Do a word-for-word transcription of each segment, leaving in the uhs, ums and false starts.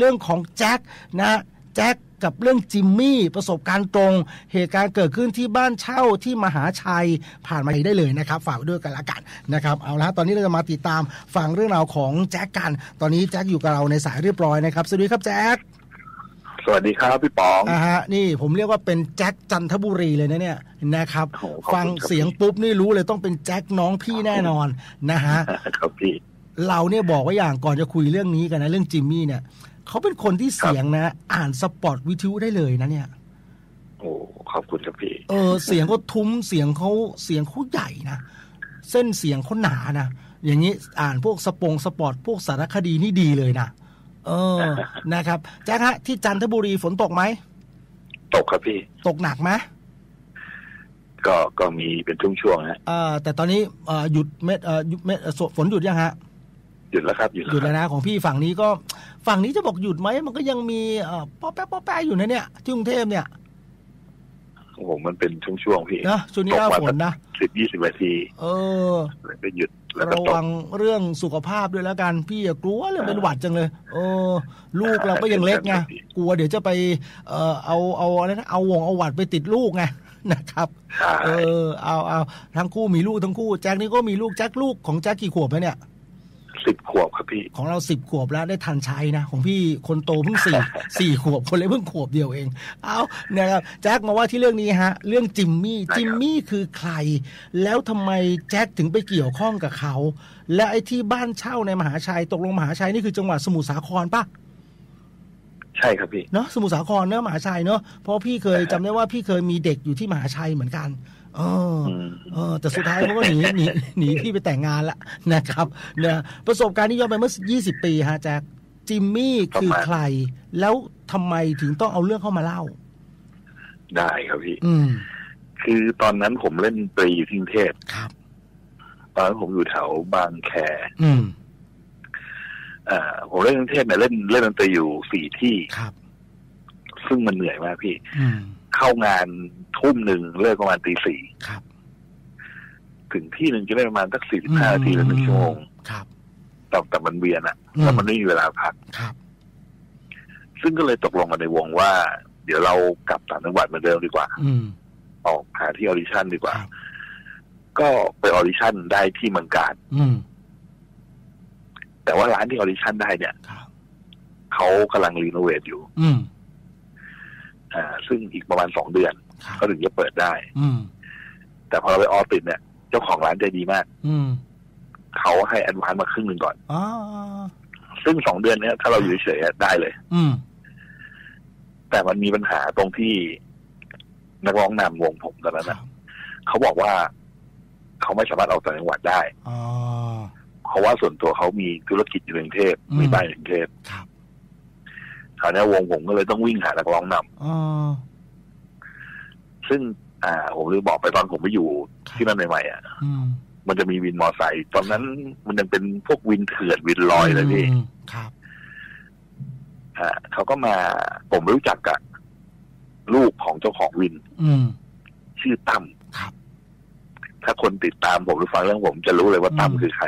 รื่องของแจ็คนะแจ็คกับเรื่องจิมมี่ประสบการณ์ตรงเหตุการณ์เกิดขึ้นที่บ้านเช่าที่มหาชัยผ่านมาได้เลยนะครับฝากด้วยกันละกันนะครับเอาละตอนนี้เราจะมาติดตามฟังเรื่องราวของแจ็คกันตอนนี้แจ็คอยู่กับเราในสายเรียบร้อยนะครับสวัสดีครับแจ็คสวัสดีครับพี่ป๋องอ่าฮะนี่ผมเรียกว่าเป็นแจ็คจันทบุรีเลยนะเนี่ยนะครับฟังเสียงปุ๊บนี่รู้เลยต้องเป็นแจ็คน้องพี่แน่นอนนะฮะครับพี่เราเนี่ยบอกว่าอย่างก่อนจะคุยเรื่องนี้กันนะเรื่องจิมมี่เนี่ยเขาเป็นคนที่เสียงนะอ่านสปอตวิทยุได้เลยนะเนี่ยโอ้ขอบคุณครับพี่เออเสียงเขาทุ้มเสียงเขาเสียงเขาใหญ่นะเส้นเสียงเขาหนานะอย่างนี้อ่านพวกสปงสปอตพวกสารคดีนี่ดีเลยนะเออนะครับแจ๊คฮะที่จันทบุรีฝนตกไหมตกครับพี่ตกหนักไหมก็ก็มีเป็นช่วงๆฮะเออแต่ตอนนี้เอ่อหยุดเม็ดเอ่อเม็ดฝนหยุดยังฮะหยุดแล้วครับหยุดหยุดแล้วนะของพี่ฝั่งนี้ก็ฝั่งนี้จะบอกหยุดไหมมันก็ยังมีเอ่อป๊อแป๊ะป๊อแป๊ะอยู่นะเนี่ยที่กรุงเทพเนี่ยโอ้โหมันเป็นช่วงๆพี่นะช่วงนี้หน้าฝนนะสิบยี่สิบนาทีเออแล้วก็หยุดแล้วก็ตกระวังเรื่องสุขภาพด้วยแล้วกันพี่กลัวเรื่องเป็นหวัดจังเลยเออลูกเราก็ยังเล็กไงกลัวเดี๋ยวจะไปเอ่อเอาเอาอะไรนะเอาวงเอาหวัดไปติดลูกไงนะครับเออเอาเอาทั้งคู่มีลูกทั้งคู่แจ็คนี่ก็มีลูกแจ็คลูกของแจ็คกี่ขวบแล้วเนี่ยสิบขวบครับพี่ของเราสิบขวบแล้วได้ทันใช้นะของพี่คนโตเพิ่งสี่สี่ขวบคนเล็กเพิ่งขวบเดียวเองเอาเนี่ยครับแจ็คมาว่าที่เรื่องนี้ฮะเรื่องจิมมี่จิมมี่คือใครแล้วทำไมแจ็คถึงไปเกี่ยวข้องกับเขาและไอ้ที่บ้านเช่าในมหาชัยตกลงมหาชัยนี่คือจังหวัดสมุทรสาครป่ะใช่ครับพี่เนาะสมุทรสาครเนาะมหาชัยเนาะเพราะพี่เคยจำได้ว่าพี่เคยมีเด็กอยู่ที่มหาชัยเหมือนกันเออเออแต่สุดท้ายเขาก็หนีหนีหนีพี่ไปแต่งงานละนะครับเนี่ยประสบการณ์นี้ย้อนไปเมื่อยี่สิบปีฮะแจ็คจิมมี่คือใครแล้วทำไมถึงต้องเอาเรื่องเข้ามาเล่าได้ครับพี่อืมคือตอนนั้นผมเล่นดนตรีอยู่ที่กรุงเทพครับตอนนั้นผมอยู่แถวบางแคอืมอ่าผมเล่นกรุงเทพเนี่ยเล่นเล่นดนตรีอยู่สี่ที่ครับซึ่งมันเหนื่อยมากพี่อืมเข้างานทุ่มหนึ่งเลิกประมาณตีสี่ครับถึงที่หนึ่งจะได้ประมาณสักสี่สิบห้านาทีหรือหนึ่งชั่วโมงครับแต่แต่มันเวียนอะแล้วมันไม่มีเวลาพักครับซึ่งก็เลยตกลงกันในวงว่าเดี๋ยวเรากลับต่างจังหวัดเหมือนเดิมดีกว่าอืมออกหาที่ออดิชั่นดีกว่าก็ไปออดิชั่นได้ที่เมืองกาญอืมแต่ว่าร้านที่ออดิชั่นได้เนี่ยเขากำลังรีโนเวทอยู่อืมอ่าซึ่งอีกประมาณสองเดือนเขาถึงจะเปิดได้อืมแต่พอเราไปออติดเนี่ยเจ้าของร้านใจดีมากอืมเขาให้แอดวานซ์มาครึ่งหนึ่งก่อนอ๋อซึ่งสองเดือนเนี้ยถ้าเราอยู่เฉยๆได้เลยอืมแต่มันมีปัญหาตรงที่นักร้องนำวงผมตอนนั้นนะเขาบอกว่าเขาไม่สามารถออกต่างจังหวัดได้อ๋อเพราะว่าส่วนตัวเขามีธุรกิจอยู่ในกรุงเทพมีบ้านอยู่กรุงเทพครับคราวนี้วงผมก็เลยต้องวิ่งหานักร้องนำอ๋อซึ่งอ่าผมเลยบอกไปตอนผมไปอยู่ที่นั่นใหม่ๆอ่ะมันจะมีวินมอไซค์ตอนนั้นมันยังเป็นพวกวินเถื่อนวินลอยเลยพี่ครับอ่าเขาก็มาผมรู้จักกับลูกของเจ้าของวินชื่อตั้มครับถ้าคนติดตามผมหรือฟังเรื่องผมจะรู้เลยว่าตั้มคือใคร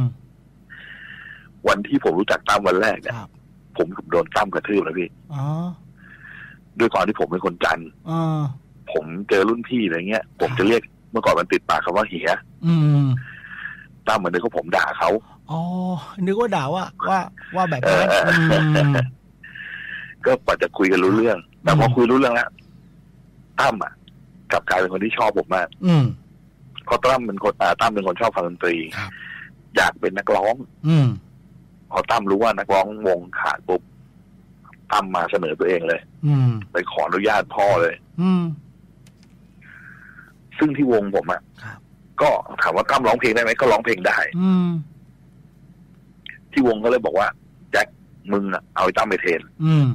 วันที่ผมรู้จักตั้มวันแรกเนี่ยผมโดนตั้มกระทืบนะพี่ด้วยความที่ผมเป็นคนจันทร์ผมเจอรุ่นพี่อะไรเงี้ยผมจะเรียกเมื่อก่อนมันติดปากคำว่าเหียตั้มเหมือนเดิมก็ผมด่าเขาอ๋อนึกว่าด่าว่าว่าว่าแบบนั้นก็กว่าจะคุยกันรู้เรื่องแต่พอคุยรู้เรื่องแล้วตั้มอ่ะกลับกลายเป็นคนที่ชอบผมมากเพราะตั้มเป็นคนอ่าตั้มเป็นคนชอบฟังดนตรีอยากเป็นนักร้องพอตั้มรู้ว่านักร้องวงขาดปุ๊บตั้มมาเสนอตัวเองเลยไปขออนุญาตพ่อเลยซึ่งที่วงผมอ่ะก็ถามว่าตั้มร้องเพลงได้ไหมก็ร้องเพลงได้ที่วงก็เลยบอกว่าแจ็คมึงอ่ะเอาไอ้ตั้มไปเทรน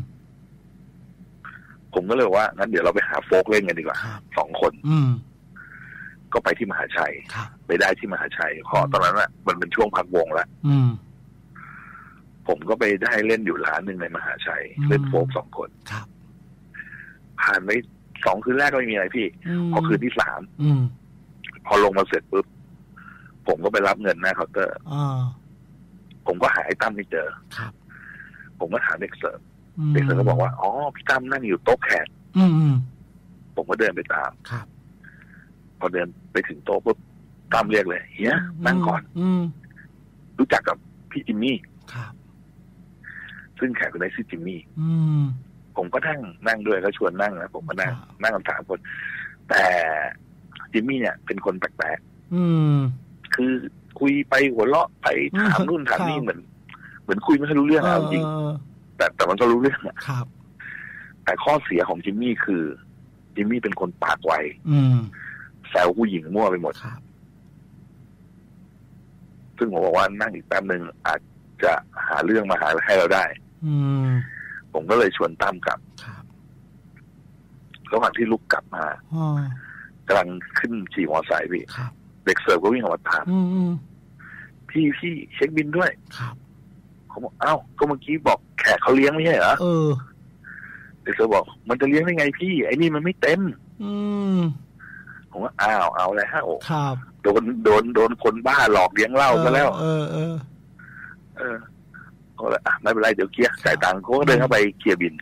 ผมก็เลยบอกว่างั้นเดี๋ยวเราไปหาโฟกเล่นกันดีกว่าสองคนก็ไปที่มหาชัยไปได้ที่มหาชัยพอตอนนั้นอ่ะมันเป็นช่วงพักวงแล้วผมก็ไปได้เล่นอยู่ร้านหนึ่งในมหาชัยเล่นโฟกสองคนผ่านไปสองคืนแรกก็ไม่มีอะไรพี่พอคืนที่สามพอลงมาเสร็จปุ๊บผมก็ไปรับเงินหน้าเคาน์เตอร์ผมก็หาไอ้ตั้มไม่เจอผมก็ถามเด็กเสิร์ฟเด็กเสิร์ฟก็บอกว่าอ๋อพี่ตั้มนั่งอยู่โต๊ะแขกผมก็เดินไปตามพอเดินไปถึงโต๊ะปุ๊บตั้มเรียกเลยเฮียนั่งก่อนรู้จักกับพี่จิมมี่ซึ่งแขกคนนี้ชื่อจิมมี่ผมก็นั่งนั่งด้วยก็ชวนนั่งนะผมก็นั่งนั่งกันสามคนแต่จิมมี่เนี่ยเป็นคนแปลกๆคือคุยไปหัวเราะไปถามนู่นถามนี่เหมือนเหมือนคุยไม่ค่อยรู้เรื่องอะจริงแต่แต่มันก็รู้เรื่องอะแต่ข้อเสียของจิมมี่คือจิมมี่เป็นคนปากไวแซวผู้หญิงมั่วไปหมดซึ่งผมบอกว่านั่งอีกแป๊บนึงอาจจะหาเรื่องมาหาให้เราได้ผมก็เลยชวนตั้มกลับระหว่างที่ลุกกลับมากำลังขึ้นขี่มอเตอร์ไซค์พี่เด็กเสิร์ฟก็วิ่งออกมาถามพี่พี่เช็คบินด้วยเขาบอกอ้าวก็เมื่อกี้บอกแขกเขาเลี้ยงไม่ใช่เหรอเด็กเสิร์ฟบอกมันจะเลี้ยงได้ไงพี่ไอ้นี่มันไม่เต็มผมว่าอ้าวเอาแล้วโดนโดนโดนคนบ้าหลอกเลี้ยงเหล้าซะแล้วเออเออเออก็เลยอ่ะไม่เป็นไรเดี๋ยวเคลียร์จ่ายตังค์เขาก็เดินเข้าไปเคลียร์บิน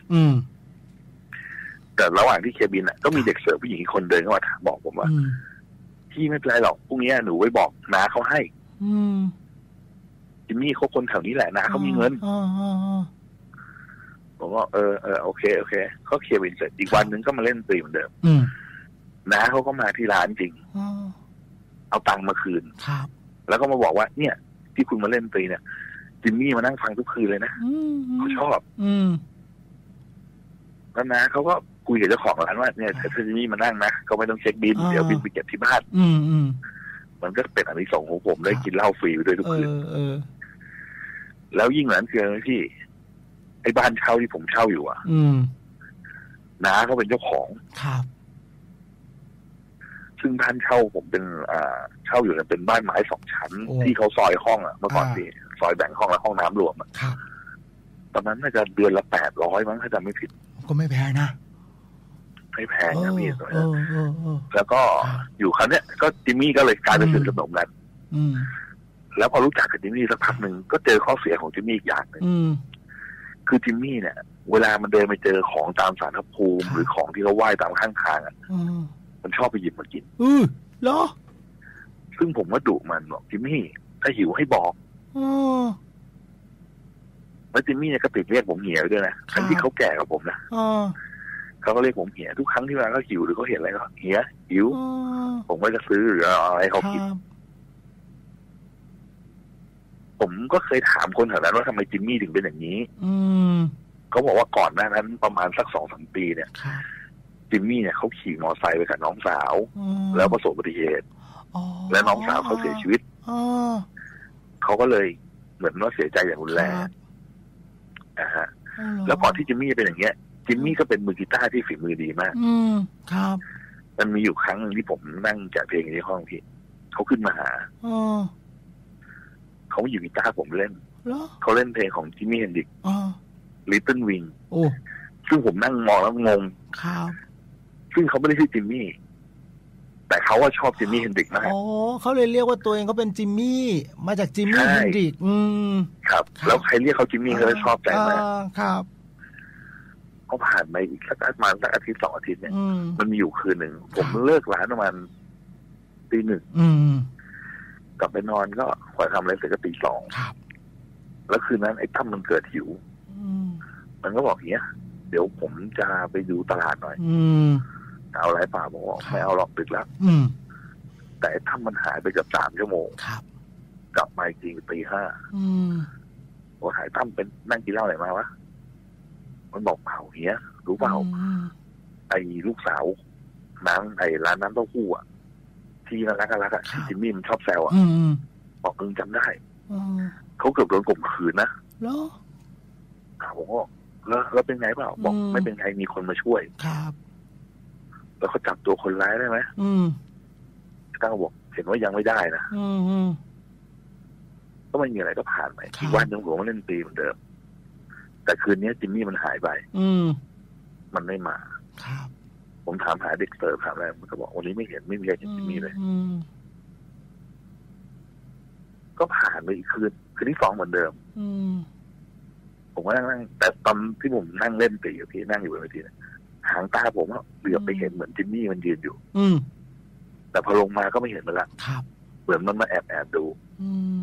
แต่ระหว่างที่เคลียร์บินอ่ะก็มีเด็กเสิร์ฟผู้หญิงอีกคนเดินเข้ามาบอกผมว่าพี่ไม่เป็นไรหรอกพรุ่งนี้หนูไปบอกน้าเขาให้จิมมี่เขาคนแถวนี้แหละน้าเขามีเงินผมว่าเออเออโอเคโอเคเขาเคลียร์บินเสร็จอีกวันนึงก็มาเล่นตีเหมือนเดิมน้าเขาก็มาที่ร้านจริงเอาตังค์มาคืนแล้วก็มาบอกว่าเนี่ยที่คุณมาเล่นตีเนี่ยจิมมี่มานั่งฟังทุกคืนเลยนะเขาชอบแล้วนะเขาก็คุยกับเจ้าของร้านว่าเนี่ยถ้าจิมมี่มานั่งนะก็ไม่ต้องเช็คบินเดี๋ยวบินไปเก็บที่บ้านมันก็เป็นอานิสงส์ของผมได้กินเหล้าฟรีไปด้วยทุกคืนแล้วยิ่งนั้นคือที่ไอ้บ้านเช่าที่ผมเช่าอยู่อ่ะน้าเขาเป็นเจ้าของซึ่งบ้านเช่าผมเป็นอ่าเช่าอยู่เนี่ยเป็นบ้านไม้สองชั้นที่เขาซอยห้องอ่ะเมื่อก่อนที่ซอยแบ่งห้องและห้องน้ำรวมอ่ะตอนนั้นน่าจะเดือนละแปดร้อยมั้งถ้าจำไม่ผิดก็ไม่แพงนะไม่แพงนะพี่ตัวนี้แล้วก็อยู่ครั้งเนี้ยก็จิมมี่ก็เลยกลายเป็นสนิทสนมกันแล้วพอรู้จักกับจิมมี่สักพักหนึ่งก็เจอข้อเสียของจิมมี่อีกอย่างหนึ่งคือจิมมี่เนี่ยเวลามันเดินไปเจอของตามศาลพระภูมิหรือของที่เขาไหว้ตามข้างทางอ่ะมันชอบไปหยิบมากินอือเหรอซึ่งผมก็ดุมันบอกจิมมี่ถ้าหิวให้บอกแล้วจิมมี่เนี่ยก็ติดเรียกผมเหี่ยด้วยนะทั้งที่เขาแก่กว่าผมนะเขาก็เรียกผมเหี่ยทุกครั้งที่เวลาเขาหิวหรือเขาเห็นอะไรก็เหี่ยหิวผมก็จะซื้อหรืออะไรเขากินผมก็เคยถามคนแถวนั้นว่าทำไมจิมมี่ถึงเป็นอย่างนี้เขาบอกว่าก่อนหน้านั้นประมาณสักสองสามปีเนี่ยจิมมี่เนี่ยเขาขี่มอเตอร์ไซค์ไปกับน้องสาวแล้วประสบอุบัติเหตุและน้องสาวเขาเสียชีวิตเขาก็เลยเหมือนว่าเสียใจอย่างรุนแรงนะฮะแล้วก่อนที่จิมมี่จะเป็นอย่างเงี้ยจิมมี่ก็เป็นมือกีตาร์ที่ฝีมือดีมากครับมันมีอยู่ครั้งนึงที่ผมนั่งแกะเพลงในห้องพี่เขาขึ้นมาหาเขาหยิบกีตาร์ผมเล่นเขาเล่นเพลงของจิมมี่เฮนดริก Little Wing ซึ่งผมนั่งมองแล้วงงซึ่งเขาไม่ได้ชื่อจิมมี่แต่เขาว่าชอบจิมมี่เฮนดริกมากอ๋อเขาเลยเรียกว่าตัวเองเขาเป็นจิมมี่มาจากจิมมี่เฮนดริกอืมครับแล้วใครเรียกเขาจิมมี่เขาจะชอบใจมากครับเขาผ่านไปอีกสักประมาณสักอาทิตย์สองอาทิตย์เนี่ยมันมีอยู่คืนหนึ่งผมเลิกร้านประมาณตีหนึ่งกลับไปนอนก็ขอทำอะไรเสร็จก็ตีสองแล้วคืนนั้นไอ้ตั้มมันเกิดหิวมันก็บอกอย่างเงี้ยเดี๋ยวผมจะไปดูตลาดหน่อยเอาอะไรป่าบอกไม่เอาหรอกดึกแล้วแต่ถ้ามันหายไปเกือบสามชั่วโมงกลับมาจริงตีห้าว่าหายตั้มเป็นนั่งกินเหล้าไหนมาวะมันบอกเปล่าเฮียรู้เปล่าไอ้ลูกสาวน้ำไอ้ร้านน้ำเต้าหู้อ่ะที่น่ารักน่ารักอ่ะที่จิมมี่มันชอบแซวอ่ะบอกเอิงจำได้เขาเกือบโดนข่มขืนนะแล้วผมก็แล้วแล้วเป็นไงเปล่าบอกไม่เป็นไงมีคนมาช่วยครับแล้วเขาจับตัวคนร้ายได้ไหมอืมตั้งบอกเห็นว่ายังไม่ได้นะอืมก็ไม่มีอะไรก็ผ่านไปอีกวันยังหลวงเล่นตีเหมือนเดิมแต่คืนนี้จิมมี่มันหายไปอืมมันไม่มาครับผมถามหาเด็กเสิร์ฟถามอะไรมันก็บอกวันนี้ไม่เห็นไม่มีใครเห็นจิมมี่เลยก็ผ่านไปอีกคืนคืนที่สองเหมือนเดิมอืมผมก็นั่งนั่งแต่ตอนที่ผมนั่งเล่นตีกับพี่นั่งอยู่บนเวทีนะหางตาผมก็เหลือบไปเห็นเหมือนจิมมี่มันยืนอยู่อืมแต่พอลงมาก็ไม่เห็นมันละครับเหมือนมันมาแอบแอบดูอืม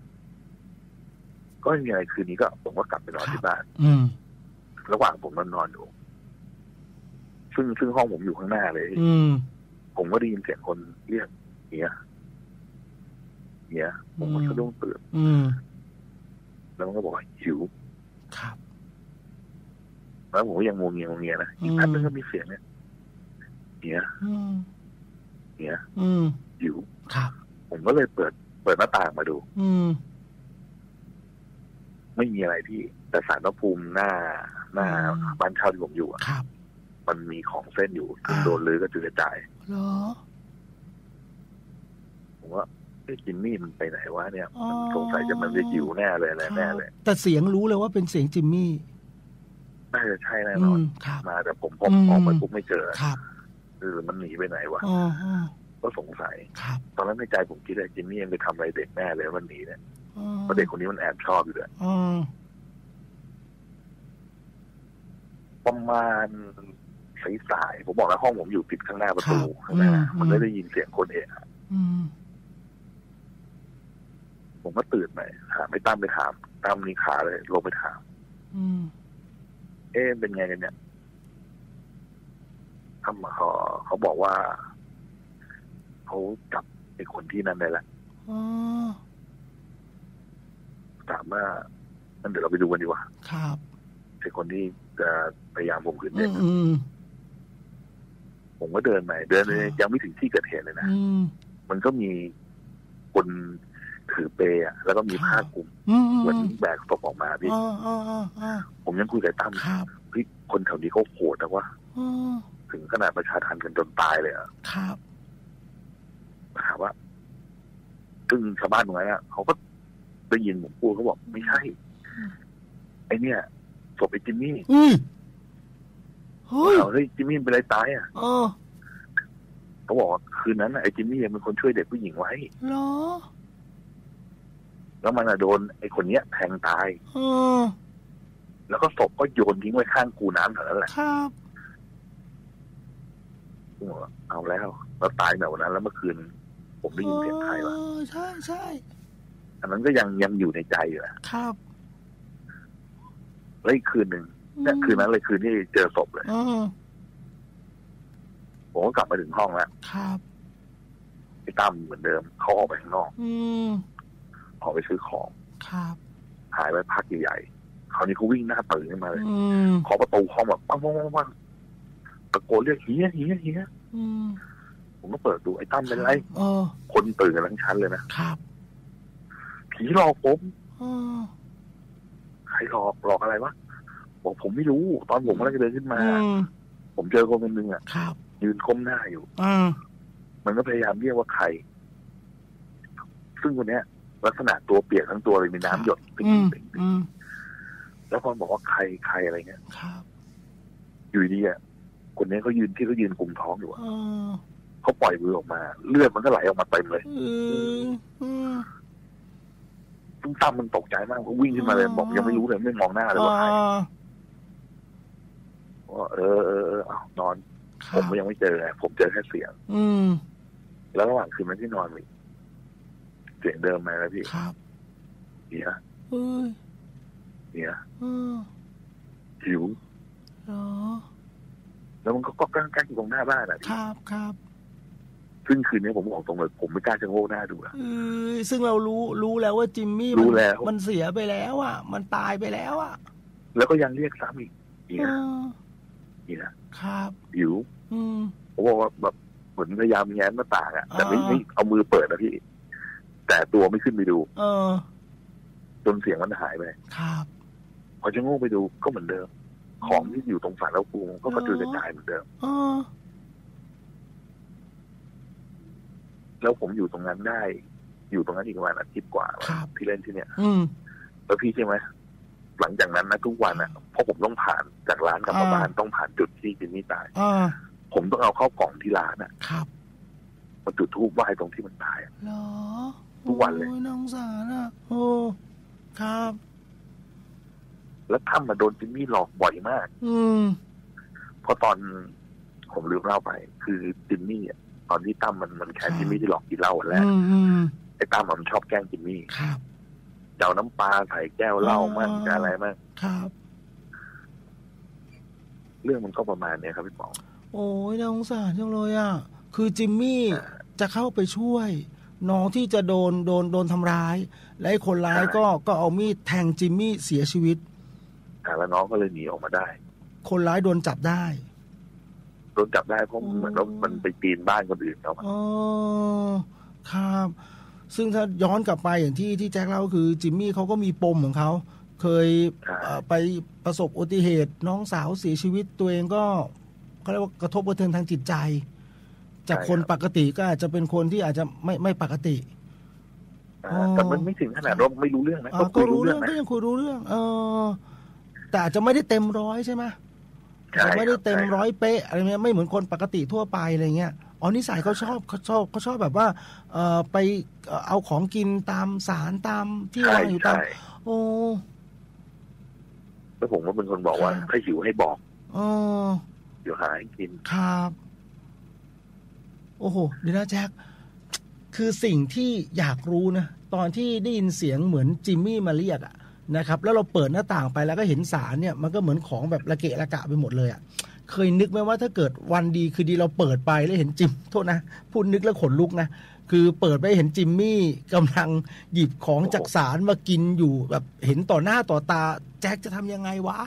ก็ไม่มีอะไรคืนนี้ก็ผมก็กลับไปนอนที่บ้านอืมระหว่างผมนอนนอนอยู่ซึ่งซึ่งห้องผมอยู่ข้างหน้าเลยอืมผมก็ได้ยินเสียงคนเรียกเฮียเฮียผมก็สะดุ้งตื่นแล้วมันก็บอกว่าหิวครับแล้วผมก็ยังงงเงียงงเงียนะอีกแป๊บนึงก็มีเสียงเนี่ยเฮียเฮียหิวครับผมก็เลยเปิดเปิดหน้าต่างมาดูอืมไม่มีอะไรพี่แต่ศาลพระภูมิหน้าหน้าบ้านเช่าที่ผมอยู่อ่ะมันมีของเส้นอยู่ซึ่งโดนลื้อก็จุดกระจายเหรอผมว่าไอ้จิมมี่มันไปไหนวะเนี่ยมันสงสัยจะมันจะหิวแน่เลยอะไรแน่เลยแต่เสียงรู้เลยว่าเป็นเสียงจิมมี่น่าจะใช่แน่นอนมาแต่ผมพบออกไปปุ๊บไม่เจอคือมันหนีไปไหนวะก็สงสัยตอนนั้นในใจผมคิดเลยจิมมี่ยังไปทำอะไรเด็กแน่เลยมันหนีเนี่ยเพราะเด็กคนนี้มันแอบชอบอยู่ด้วยประมาณสายๆผมบอกแล้วห้องผมอยู่ติดข้างหน้าประตูข้างหน้ามันไม่ได้ยินเสียงคนเอะผมก็ตื่นไปหาไม่ตั้มไปถามตั้มนี่ขาเลยลงไปถามเอ๊ะเป็นไงกันเนี่ยตั้มเขาเขาบอกว่าเขาจับไอ้คนที่นั่นได้แล้วถามว่างั้นเดี๋ยวเราไปดูกันดีกว่าครับไอ้คนที่จะพยายามผมขืนเด็กผมก็เดินไปเดินเลยยังไม่ถึงที่เกิดเหตุเลยนะมันก็มีคนถือเปย์แล้วก็มีผ้าคลุมเหมือนแบกศพออกมาพี่ผมยังคุยกับตั้มพี่คนแถวนี้เขาโหดนะวะถึงขนาดประชาทันกันจนตายเลยอ่ะครับถามว่าซึ่งชาวบ้านตรงนั้นเขาก็ได้ยินผมพูดเขาบอกไม่ใช่ไอเนี่ยศพไอจิมมี่เฮ้ยจิมมี่เป็นอะไรตายอ่ะเขาบอกว่าคืนนั้นไอจิมมี่เป็นคนช่วยเด็กผู้หญิงไว้เหรอแล้วมันโดนไอคนเนี้ยแทงตายแล้วก็ศพก็โยนทิ้งไว้ข้างคูน้ำแถวนั้นแหละครับเอาแล้วเราตายแบบนั้นแล้วเมื่อคืนผมได้ยินเสียงใครวะใช่ใช่อันนั้นก็ยังยังอยู่ในใจอยู่ครับแล้วอีกคืนหนึ่งเนี่ยคืนนั้นเลยคืนที่เจอศพเลยผมก็กลับมาถึงห้องแล้วครับไอ้ตั้มเหมือนเดิมเขาออกไปข้างนอกออกไปซื้อของครับหายไปพักใหญ่ๆคราวนี้เขาวิ่งหน้าตื่นขึ้นมาเลยขอประตูห้องแบบปังปังปังปังตะโกนเรียกเฮียเฮียเฮียผมก็เปิดดูไอ้ตั้มเป็นไรคนตื่นกันทั้งชั้นเลยนะครับผีหลอกผมใครหลอกหลอกอะไรวะบอกผมไม่รู้ตอนผมกำลังจะเดินขึ้นมาผมเจอคนคนหนึ่งอ่ะยืนก้มหน้าอยู่มันก็พยายามเรียกว่าใครซึ่งคนเนี้ยลักษณะตัวเปียกทั้งตัวเลยมีน้ำหยดติ๊งติ๊งแล้วพอบอกว่าใครใครอะไรเงี้ยอยู่ดีอ่ะคนนี้เขายืนที่เขายืนกุมท้องอยู่เขาปล่อยมือออกมาเลือดมันก็ไหลออกมาเต็มเลยซึ่งตั้มมันตกใจมากเขาวิ่งขึ้นมาเลยบอกยังไม่รู้เลยไม่มองหน้าเลยว่าใครว่าเออเออเออเอานอนผมยังไม่เจอไงผมเจอแค่เสียงแล้วระหว่างคืนนั้นที่นอนมีเสียงเดิมมาแล้วพี่เนี่ยเนี่ยหิวแล้วมันก็ก็กั้งกั้งอยู่ตรงหน้าบ้านอ่ะครับครับซึ่งคืนนี้ผมบอกตรงเลยผมไม่กล้าจะโง่หน้าดูอ่ะซึ่งเรารู้รู้แล้วว่าจิมมี่รู้แล้วมันเสียไปแล้วอ่ะมันตายไปแล้วอ่ะแล้วก็ยังเรียกซ้ำอีกเนี่ยเนี่ยครับหิวผมบอกว่าแบบเหมือนพยายามแง้มหน้าต่างอ่ะแต่ไม่ไม่เอามือเปิดนะพี่แต่ตัวไม่ขึ้นไปดูเออจนเสียงมันหายไปครับพอจะโง่ไปดูก็เหมือนเดิมของที่อยู่ตรงฝาแล้วปูก็กระจุยกระจายเหมือนเดิมแล้วผมอยู่ตรงนั้นได้อยู่ตรงนั้นอีกประมาณอาทิตย์กว่าที่เล่นที่เนี่ยแล้วพี่ใช่ไหมหลังจากนั้นนะทุกวันอ่ะเพราะผมต้องผ่านจากร้านกลับมาบ้านต้องผ่านจุดที่จิมมี่ตายผมต้องเอาเข้ากล่องที่ร้านอ่ะมาจุดธูปไหว้ตรงที่มันตายเหรอทุกวันเลยน้องสารอ่ะโอ้ครับแล้วตั้มมาโดนจิมมี่หลอกบ่อยมากอืมเพราะตอนผมลืมเล่าไปคือจิมมี่อ่ะตอนที่ตั้มมันมันแค้นจิมมี่ที่หลอกกินเหล้าวันแรกไอ้ตั้มมันชอบแกล้งจิมมี่ครับเจ้าน้ำปลาใส่แก้วเหล้ามั่งจะอะไรมั่งครับเรื่องมันก็ประมาณนี้ครับพี่ป๋องโอ้ยน่าสงสารจังเลยอ่ะคือจิมมี่จะเข้าไปช่วยน้องที่จะโดนโดนโดนทำร้ายและไอ้คนร้ายก็ก็เอามีดแทงจิมมี่เสียชีวิตแล้วน้องก็เลยหนีออกมาได้คนร้ายโดนจับได้โดนจับได้เพราะเหมือนว่ามันไปปีนบ้านคนอื่นเขาอ๋อครับซึ่งถ้าย้อนกลับไปอย่างที่ที่แจ็คเล่าคือจิมมี่เขาก็มีปมของเขาเคยไปประสบอุบัติเหตุน้องสาวเสียชีวิตตัวเองก็เขาเรียกว่ากระทบกระเทือนทางจิตใจจากคนปกติก็อาจจะเป็นคนที่อาจจะไม่ไม่ปกติแต่มันไม่ถึงขนาดว่าไม่รู้เรื่องนะก็รู้เรื่องก็ยังคุยรู้เรื่องเออแต่อาจจะไม่ได้เต็มร้อยใช่ไหมจะไม่ได้เต็มร้อยเป๊ะอะไรเงี้ยไม่เหมือนคนปกติทั่วไปอะไรเงี้ยอ๋อนิสัยเขาชอบเขาชอบเขาชอบแบบว่าเอ่อไปเอาของกินตามศาลตามที่วางอยู่ตามโอ้แล้วผมก็เป็นคนบอกว่าถ้าหิวให้บอกอ๋อเดี๋ยวหาให้กินครับโอ้โหเดี๋ยวนะแจ็คคือสิ่งที่อยากรู้นะตอนที่ได้ยินเสียงเหมือนจิมมี่มาเรียกอะนะครับแล้วเราเปิดหน้าต่างไปแล้วก็เห็นสารเนี่ยมันก็เหมือนของแบบระเกะระกะไปหมดเลยอะเคยนึกไหมว่าถ้าเกิดวันดีคือดีเราเปิดไปแล้วเห็นจิมโทษนะพูดนึกแล้วขนลุกนะคือเปิดไปเห็นจิมมี่กำลังหยิบของจากสารมากินอยู่แบบเห็นต่อหน้าต่อตาแจ็คจะทำยังไงวะ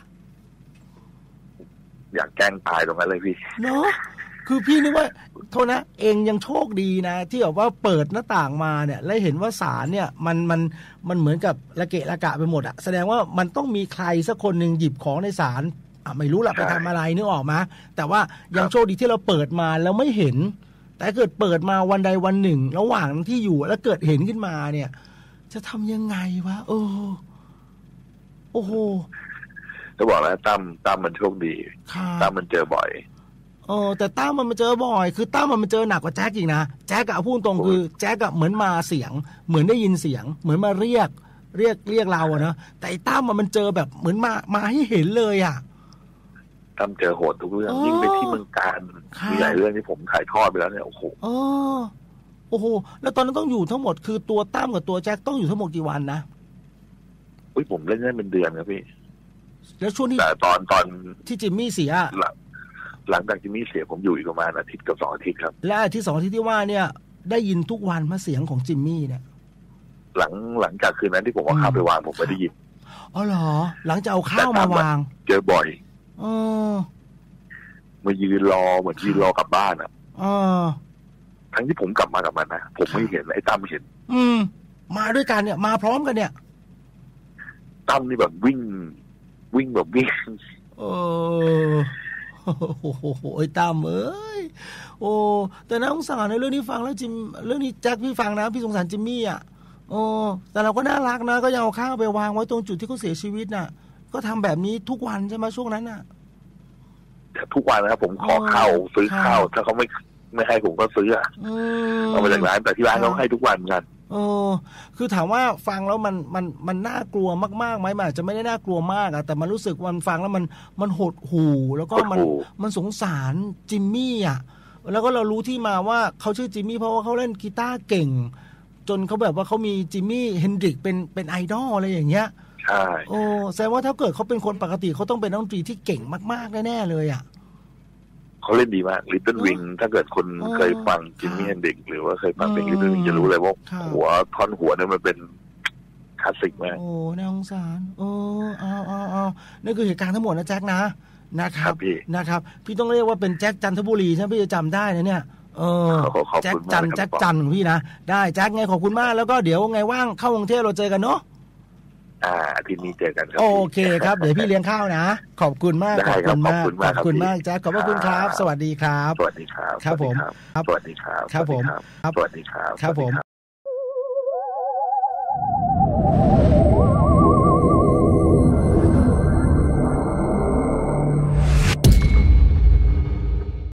อยากแกล้งตายตรงนั้นเลยพี่เนาะคือพี่นึกว่าโทษนะเองยังโชคดีนะที่แบบว่าเปิดหน้าต่างมาเนี่ยแล้วเห็นว่าสารเนี่ยมันมันมันเหมือนกับระเกะระกะไปหมดอะแสดงว่ามันต้องมีใครสักคนหนึ่งหยิบของในสารอ่ะไม่รู้ละไปทำอะไรนึกออกมาแต่ว่ายังโชคดีที่เราเปิดมาแล้วไม่เห็นแต่เกิดเปิดมาวันใดวันหนึ่งระหว่างที่อยู่แล้วเกิดเห็นขึ้นมาเนี่ยจะทำยังไงวะเออโอ้โหจะบอกแล้วตั้มตั้มมันโชคดีตั้มมันเจอบ่อยเออแต่ตั้มมันมาเจอบ่อยคือตั้มมันมาเจอหนักกว่าแจ็คอีกนะแจ็คอะพูดตรงคือแจ็คอะเหมือนมาเสียงเหมือนได้ยินเสียงเหมือนมาเรียกเรียกเรียกเราอะนะแต่ตั้มมันเจอแบบเหมือนมามาให้เห็นเลยอะตั้มเจอโหดทุกเรื่องยิ่งไปที่เมืองการมีหลายเรื่องที่ผมถ่ายทอดไปแล้วเนี่ยโอ้โหโอ้โอ้โหแล้วตอนนั้นต้องอยู่ทั้งหมดคือตัวตั้มกับตัวแจ็คต้องอยู่ทั้งหมดกี่วันนะอุ้ยผมเล่นได้เป็นเดือนครับพี่แล้วช่วงนี้แต่ตอนตอนที่จิมมี่เสียหลังจากจิมมี่เสียผมอยู่อีกประมาณอาทิตย์กับสองอาทิตย์ครับและอาทิตย์สองอาทิตย์ที่ว่าเนี่ยได้ยินทุกวันมาเสียงของจิมมี่เนี่ยหลังหลังจากคืนนั้นที่ผมเอาข้าวไปวางผมไม่ได้ยินอ๋อเหรอหลังจากเอาข้าวมาวางเจอบ่อยอ๋อมายืนรอเหมือนยืนรอกลับบ้านอ่ะอ๋อทั้งที่ผมกลับมากับมันนะผมไม่เห็นไอ้ตั้มเห็นอืมมาด้วยกันเนี่ยมาพร้อมกันเนี่ยตั้มนี่แบบวิ่งวิ่งแบบวิ่งเออโอ้โหไอ้ตั้มเอ้ยโอ้แต่น่าสงสารในเรื่องนี้ฟังแล้วจิมเรื่องนี้แจ็คพี่ฟังนะพี่สงสารจิมมี่อ่ะโอ้แต่เราก็น่ารักนะก็ยังเอาข้าวไปวางไว้ตรงจุดที่เขาเสียชีวิตน่ะก็ทำแบบนี้ทุกวันใช่ไหมช่วงนั้นน่ะทุกวันนะครับผมขอข้าวซื้อข้าวถ้าเขาไม่ไม่ให้ผมก็ซื้ออ่ะเอามาจากร้านแต่ที่ร้านเขาให้ทุกวันกันเออคือถามว่าฟังแล้วมันมันมันน่ากลัวมากๆไหมมันอาจจะไม่ได้น่ากลัวมากอะแต่มันรู้สึกวันฟังแล้วมันมันหดหู่แล้วก็มันมันสงสารจิมมี่อะแล้วก็เรารู้ที่มาว่าเขาชื่อจิมมี่เพราะว่าเขาเล่นกีตาร์เก่งจนเขาแบบว่าเขามีจิมมี่เฮนดริกเป็นเป็นไอดอลอะไรอย่างเงี้ยใช่โอ้แสดงว่าถ้าเกิดเขาเป็นคนปกติเขาต้องเป็นนักดนตรีที่เก่งมากๆแน่ๆเลยอะเขาเล่นดีมาก Little Wing ถ้าเกิดคนเคยฟังจิมมี่เฮนดริกหรือว่าเคยฟังเพลง Little Wing จะรู้เลยว่าหัวท่อนหัวเนี่ยมันเป็นคลาสสิกมากโอ้น่าสงสารโอ้เอาเอาเอานี่คือเหตุการณ์ทั้งหมดนะแจ็คนะนะครับนะครับพี่ต้องเรียกว่าเป็นแจ็คจันทบุรีใช่ไหมพี่จะจำได้นะเนี่ยเออแจ็คจันแจ็คจันของพี่นะได้แจ็คไงขอบคุณมากแล้วก็เดี๋ยวไงว่างเข้ากรุงเทพเราเจอกันเนาะอ่าอาทิตย์นี้เจอกันครับโอเคครับเดี๋ยวพี่เลี้ยงข้าวนะขอบคุณมากขอบคุณมากขอบคุณมากแจ็คขอบคุณครับสวัสดีครับสวัสดีครับครับผมสวัสดีครับครับผมสวัสดีครับครับผมสวัสดีครับครับผม